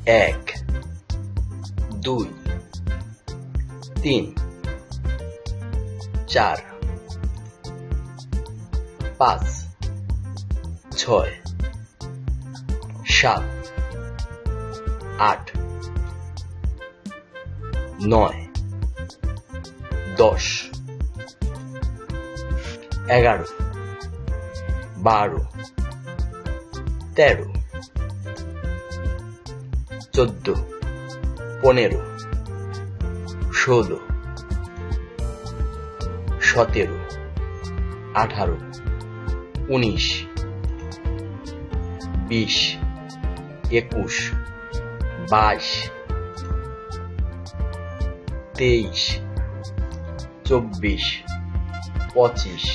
এক, দুই, তিন, চার, পাঁচ, ছয়, সাত, আট, নয়, 10, 11, 12, 13, 14, 15, 16, 17, 18, 19, 20, 21, 22, 23, 24, 25,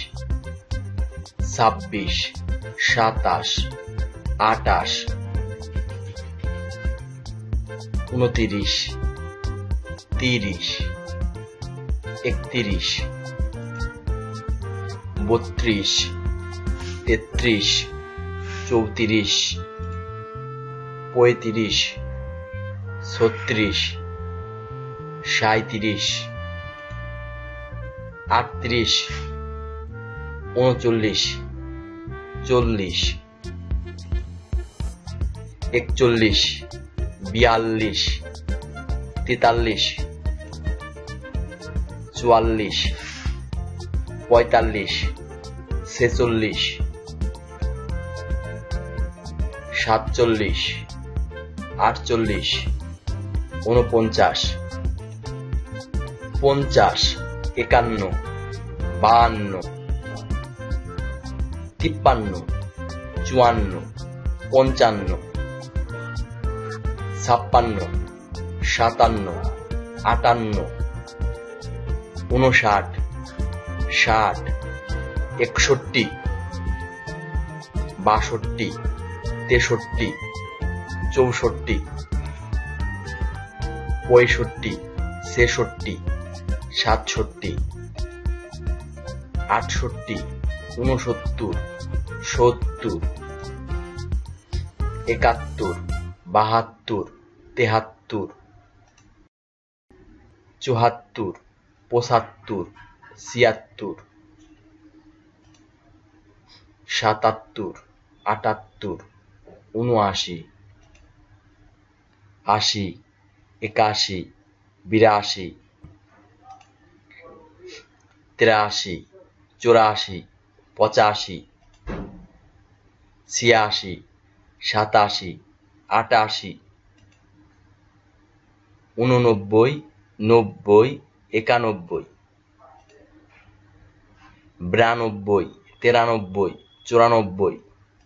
26, 27, 28, 29, 30, 31, 32, 33, 34, 35, 36, 37, 38, 39, 40, 41, 42, 43, 44, 45, 46, 47, 48, 49, 50, 51, 52, 53, 54, 55, 56, 57, 58, 59, 60, 61, 62, 63, 64, 65, 66, 67, 68, 69, 70, 71, 72, 73, 74, 75, 76, 77, 78, 79, 80, 81, 82, 83, 84, 85, 86, 87, 88, 89, 90, 91, 92, 93, 94,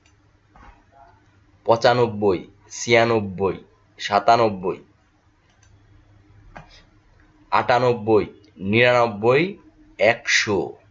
95, 96, 97, 98, 99, 100।